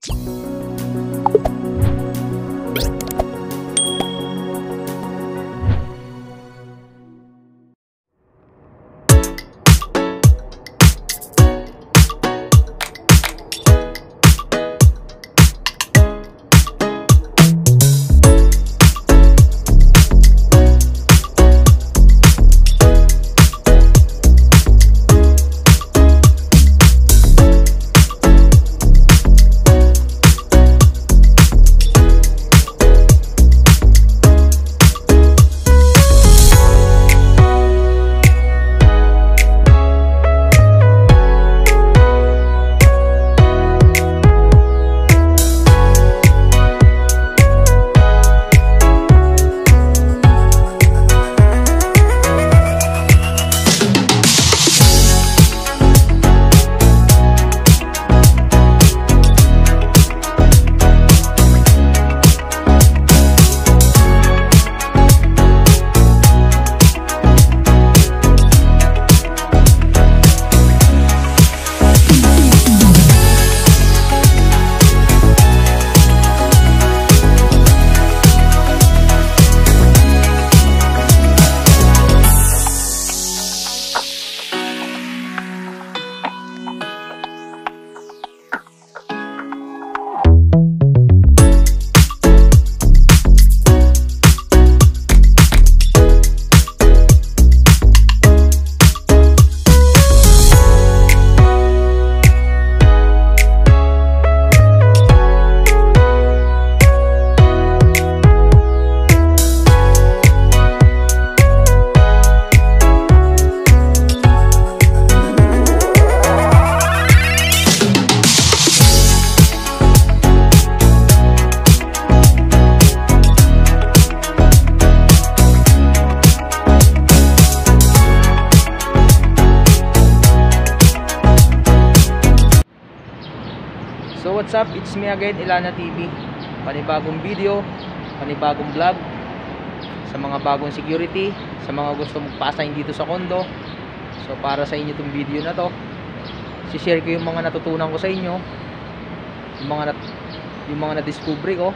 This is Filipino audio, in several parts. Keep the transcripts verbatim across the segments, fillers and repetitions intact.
So what's up, it's me again, ELANNA T V. Panibagong video, panibagong vlog sa mga bagong security, sa mga gusto magpa-assign dito sa kondo. So para sa inyo itong video na to, si-share ko yung mga natutunan ko sa inyo, yung mga nat yung mga na-discovery ko.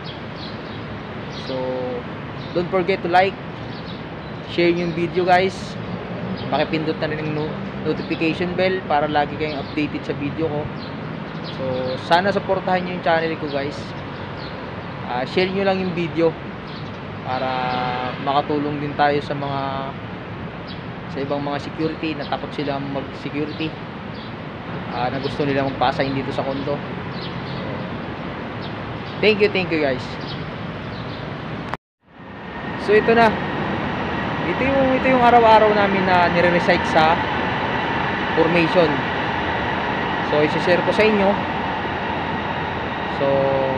So don't forget to like, share yung video guys, pakipindot na rin yung notification bell para lagi kayong updated sa video ko. So sana supportahan nyo yung channel ko guys. uh, Share nyo lang yung video para makatulong din tayo sa mga sa ibang mga security na takot sila mag security, uh, na gusto nila magpa-assign dito sa kondo. Thank you, thank you guys. So ito na, ito yung, ito yung araw-araw namin na nire-recite sa formation. So isi-share ko sa inyo. So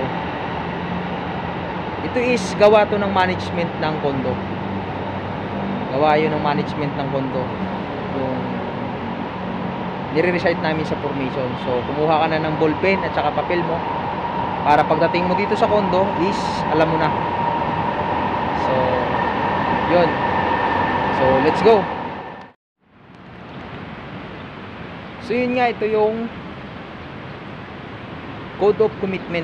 ito is gawa to ng management ng kondo. Gawa yun ng management ng kondo, yung nire-recite namin sa formation. So kumuha ka na ng ballpen at saka papel mo para pagdating mo dito sa kondo is alam mo na. So yun. So let's go. So yun nga, ito yung Code of Commitment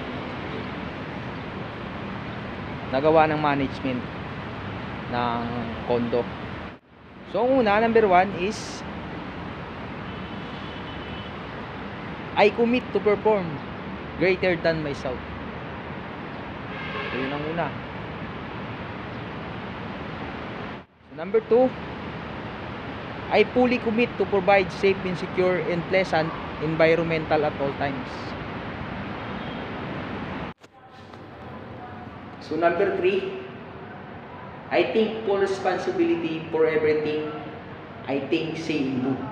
nagawa ng management ng kondo. So ang una, number one is I commit to perform greater than myself. So yun ang una. So, number two, I fully commit to provide safe and secure and pleasant environmental at all times. So number three, I take full responsibility for everything I think, say, and do.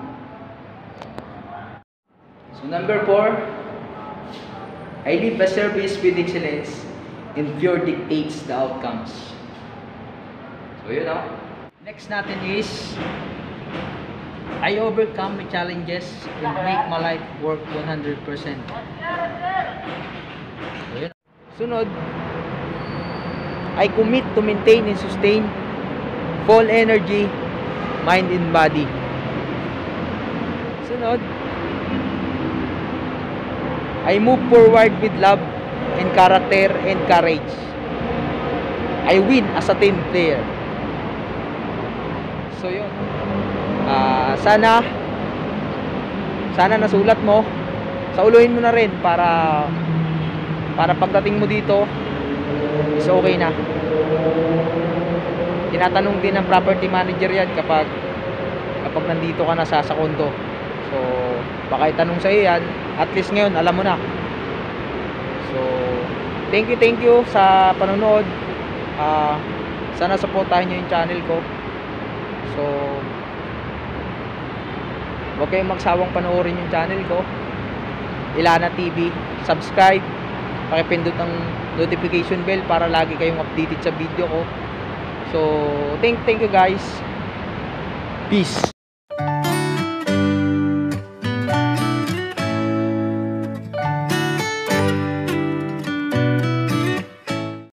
So number four, I live a service with excellence and fear dictates the outcomes. So yun know. Next natin is I overcome my challenges and make my life work one hundred percent. So yun. Sunod, I commit to maintain and sustain full energy, mind and body. Sunod, I move forward with love and character and courage. I win as a team player. So yun, uh, sana sana nasulat mo, sauluhin mo na rin para para pagdating mo dito is okay na. Tinatanong din ng property manager yan kapag kapag nandito ka na sa, sa kondo. So baka itanong sa iyo yan, at least ngayon alam mo na. So thank you thank you sa panonood. Uh, sana supportahan nyo yung channel ko. So huwag kayong magsawang panoorin yung channel ko, ELANNA T V. Subscribe, pakipindot ang notification bell para lagi kayong updated sa video ko. So thank thank you guys. Peace.